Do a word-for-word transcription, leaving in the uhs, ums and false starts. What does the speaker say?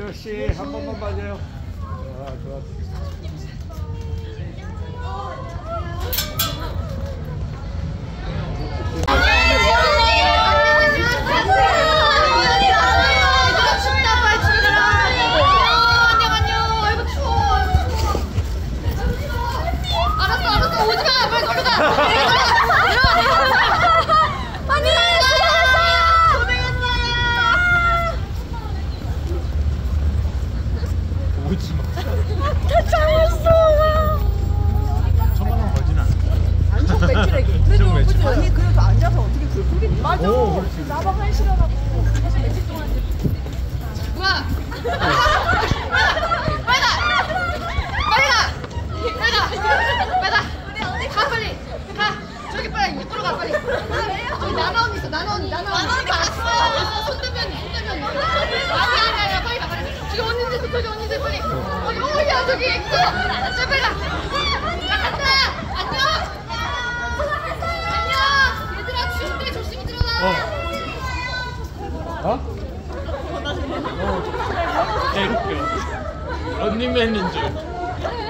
박재열 씨 한 번만 봐줘요. 아, 좋았어. 오지 마. 다 참았어. 천만 원 벌진 않아. 안전 매출액이. 그래도 그치? 아니 그래도 앉아서 어떻게 그 소리 맞아. 오, 그렇지. 나방 한 시간하고 계속 며칠 동안. 뭐야? 빨리 가! 빨리 가! 빨리 가! 빨리 가! 가 빨리! 가! 저기 빨리 이쪽으로 가 빨리! 저기 나나 언니 있어 나나 언니 나나 언니 나나 언니 갔어! 손대면 손대면 아니 아니 아니 빨리 가 빨리! 저기 언니들 저기 언니들 빨리! 어디 어야 저기 있어! 자 빨리 가! 나 간다! 안녕! 안녕! 얘들아 추울 때 조심히 들어가! 어? 어? 개웃겨. 런닝맨인 줄.